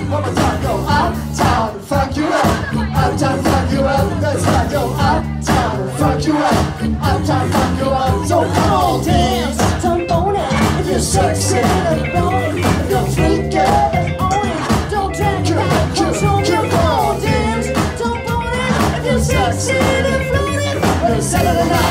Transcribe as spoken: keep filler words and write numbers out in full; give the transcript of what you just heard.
One more time, go uptown, fuck you up. Uptown, fuck you up. That's right, go uptown, fuck you up. Uptown, fuck you up. So come on, dance, trombone it. If you're sexy, then blow it. If you're freaky, then own it. Don't drag it back, control your ball, dance, trombone it. If you're sexy, then float it. When it's Saturday night.